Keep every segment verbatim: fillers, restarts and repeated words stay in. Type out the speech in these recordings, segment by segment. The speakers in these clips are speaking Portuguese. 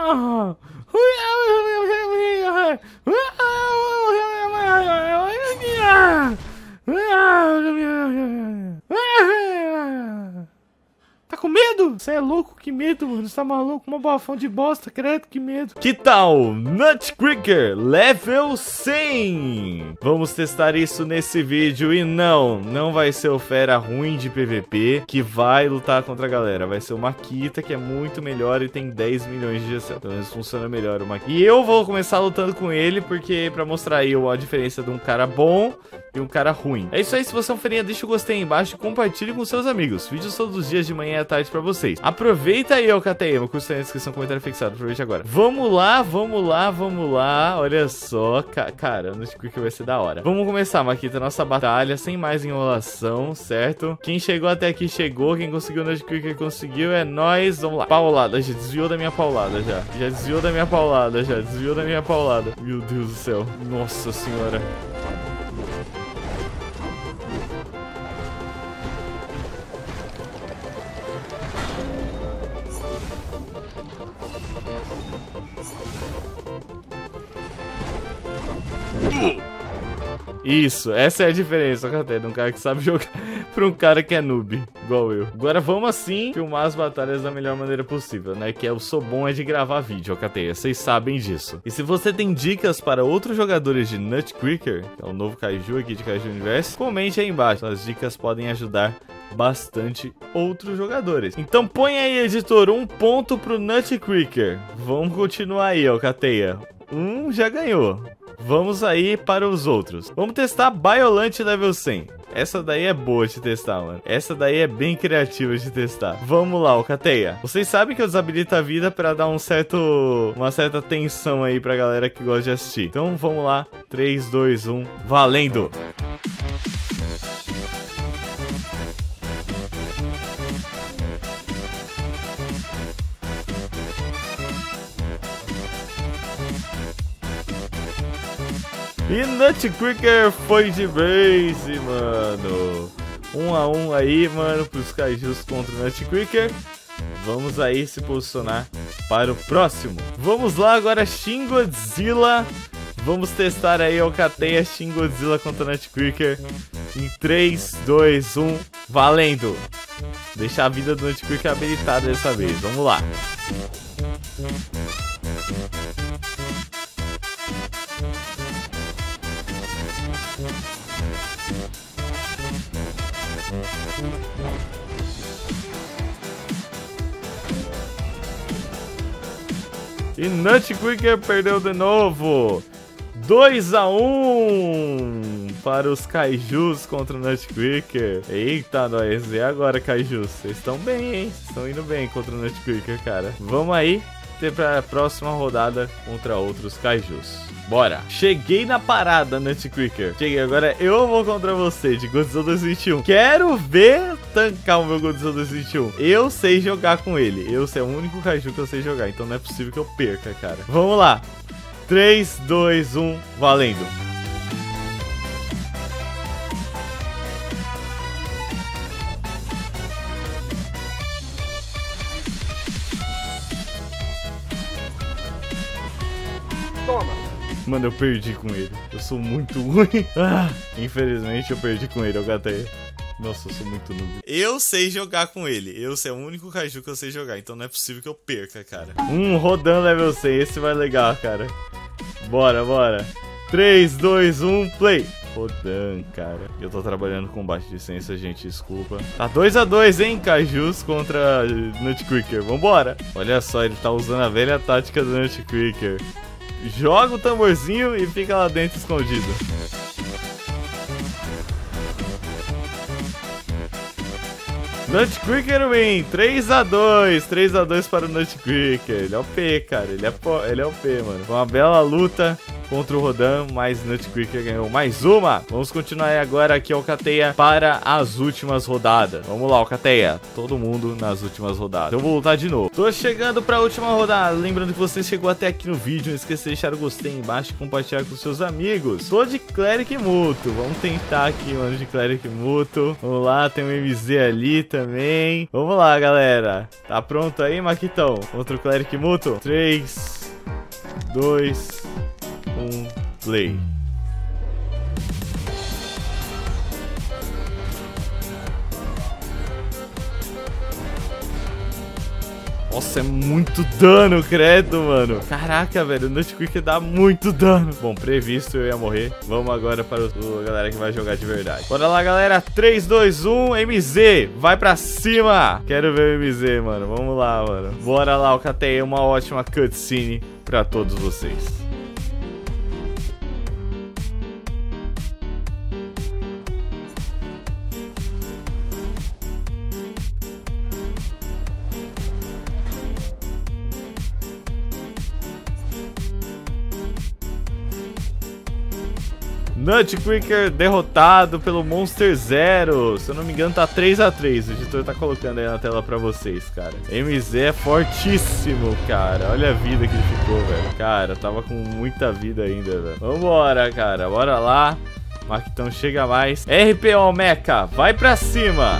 Tá com medo? Você é louco? Que medo, mano. Você tá maluco? Uma bafão de bosta, credo, que medo. Que tal Nutcracker Level cem? Vamos testar isso nesse vídeo. E não, não vai ser o fera ruim de P V P que vai lutar contra a galera. Vai ser o Makita, que é muito melhor e tem dez milhões de G C L. Então isso funciona melhor o Makita. E eu vou começar lutando com ele, porque pra mostrar aí a diferença de um cara bom e um cara ruim. É isso aí, se você é um ferinha, deixa o gostei aí embaixo e compartilhe com seus amigos. Vídeos todos os dias de manhã e à tarde pra vocês. Aproveita aí, Alcateia, meu curso tá na descrição, comentário fixado, aproveite agora. Vamos lá, vamos lá, vamos lá. Olha só, ca cara, o Nutcracker vai ser da hora. Vamos começar, Makita, nossa batalha, sem mais enrolação, certo? Quem chegou até aqui chegou, quem conseguiu o Nutcracker conseguiu, é nóis. Vamos lá. Paulada, já desviou da minha paulada, já. Já desviou da minha paulada, já desviou da minha paulada. Meu Deus do céu. Nossa senhora. Isso, essa é a diferença, Alcateia, de um cara que sabe jogar pra um cara que é noob, igual eu. Agora vamos assim filmar as batalhas da melhor maneira possível, né? Que eu sou bom é de gravar vídeo, Alcateia, vocês sabem disso. E se você tem dicas para outros jogadores de Nutcracker, que é o novo Kaiju aqui de Kaiju Universe, comente aí embaixo, as dicas podem ajudar bastante outros jogadores. Então põe aí, editor, um ponto pro Nutcracker. Vamos continuar aí, Alcateia. Um já ganhou. Vamos aí para os outros. Vamos testar Biolante Level cem. Essa daí é boa de testar, mano. Essa daí é bem criativa de testar. Vamos lá, Alcateia. Vocês sabem que eu desabilito a vida pra dar um certo... uma certa tensão aí pra galera que gosta de assistir. Então vamos lá. três, dois, um, valendo! E Nutcracker foi de base, mano. Um a um aí, mano, pros Kaijus contra o Nutcracker. Vamos aí se posicionar para o próximo. Vamos lá agora, Shin Godzilla. Vamos testar aí, Alcateia, Shin Godzilla contra o Nutcracker. Em três, dois, um, valendo! Deixar a vida do Nutcracker habilitada dessa vez, vamos lá. E Nutcracker perdeu de novo. dois a um para os Kaijus contra o Nutcracker. Eita, nós. E agora, Kaijus? Vocês estão bem, hein? Vocês estão indo bem contra o Nutcracker, cara. Vamos aí ter para a próxima rodada contra outros Kaijus. Bora. Cheguei na parada, Nutcracker. Cheguei, agora eu vou contra você de Godzilla dois mil e vinte e um. Quero ver tancar o meu Godzilla dois mil e vinte e um. Eu sei jogar com ele. Eu sei, é o único Kaiju que eu sei jogar. Então não é possível que eu perca, cara. Vamos lá. três, dois, um, valendo. Toma. Mano, eu perdi com ele. Eu sou muito ruim. Ah, infelizmente eu perdi com ele, Alcateia. Nossa, eu sou muito noob. Eu sei jogar com ele. Eu sei, é o único Kaiju que eu sei jogar. Então não é possível que eu perca, cara. Hum, Rodan level cem. Esse vai legal, cara. Bora, bora. três, dois, um, play. Rodan, cara. Eu tô trabalhando com baixa licença, gente. Desculpa. Tá dois a dois, hein? Kaijus contra Nutcracker. Vambora. Olha só, ele tá usando a velha tática do Nutcracker. Joga o tamborzinho e fica lá dentro escondido. Nutcracker win, três a dois, três a dois para o Nutcracker. Ele é o P, cara, ele é, ele é o P, mano. Foi uma bela luta. contra o Rodan, mas Nutcracker ganhou mais uma. Vamos continuar aí agora aqui, Alcateia, para as últimas rodadas. Vamos lá, Alcateia. Todo mundo nas últimas rodadas. Eu vou lutar de novo. Tô chegando para a última rodada. Lembrando que você chegou até aqui no vídeo, não esqueça de deixar o gostei aí embaixo e compartilhar com seus amigos. Tô de Cleric Muto. Vamos tentar aqui, mano, de Cleric Muto. Vamos lá, tem um M Z ali também. Vamos lá, galera. Tá pronto aí, Maquitão? Contra o Cleric Muto? três, dois, um, play. Nossa, é muito dano, credo, mano. Caraca, velho, o Nutcracker dá muito dano. Bom, previsto, eu ia morrer. Vamos agora para o, a galera que vai jogar de verdade. Bora lá, galera. três, dois, um, M Z. Vai pra cima. Quero ver o M Z, mano. Vamos lá, mano. Bora lá, Alcateia. Uma ótima cutscene pra todos vocês. Nutcracker derrotado pelo Monster Zero. Se eu não me engano, tá três a três. O editor tá colocando aí na tela pra vocês, cara. M Z é fortíssimo, cara. Olha a vida que ele ficou, velho. Cara, tava com muita vida ainda, velho. Vambora, cara. Bora lá. Maquitão chega mais. R P O Mecha, vai pra cima.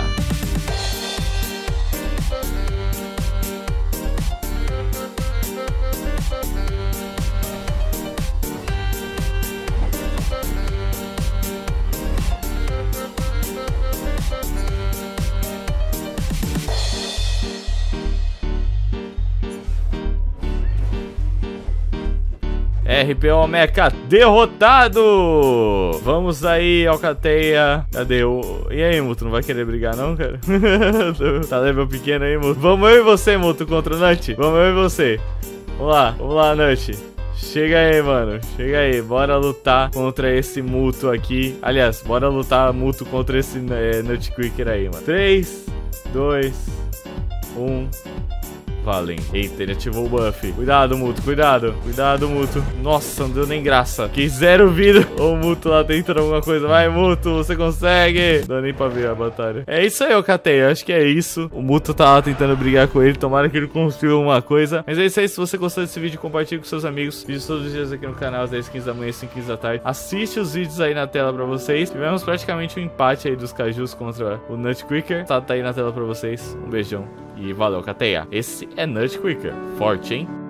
R P O Mecha derrotado! Vamos aí, Alcateia. Cadê o... E aí, Muto, não vai querer brigar não, cara? Tá level pequeno aí, Muto. Vamos eu e você, Muto, contra o Nut? Vamos eu e você. Vamos lá, vamos lá, Nut. Chega aí, mano. Chega aí. Bora lutar contra esse Muto aqui. Aliás, bora lutar Muto contra esse é, Nutcracker aí, mano. três, dois, um... Valem. Eita, ele ativou o buff. Cuidado, Muto, cuidado. Cuidado, Muto. Nossa, não deu nem graça. Fiquei zero vida. Ô, o Muto lá tentando alguma coisa. Vai, Muto, você consegue. Não dá nem pra ver a batalha. É isso aí, Alcateia. Acho que é isso. O Muto tá lá tentando brigar com ele. Tomara que ele construa alguma coisa. Mas é isso aí. Se você gostou desse vídeo, compartilhe com seus amigos. Vídeos todos os dias aqui no canal, às dez, quinze da manhã e cinco, quinze da tarde. Assiste os vídeos aí na tela pra vocês. Tivemos praticamente um empate aí dos Cajus contra o Nutcracker. Tá, tá aí na tela pra vocês. Um beijão. E valeu, Alcateia. Esse é Nutcracker. Forte, hein?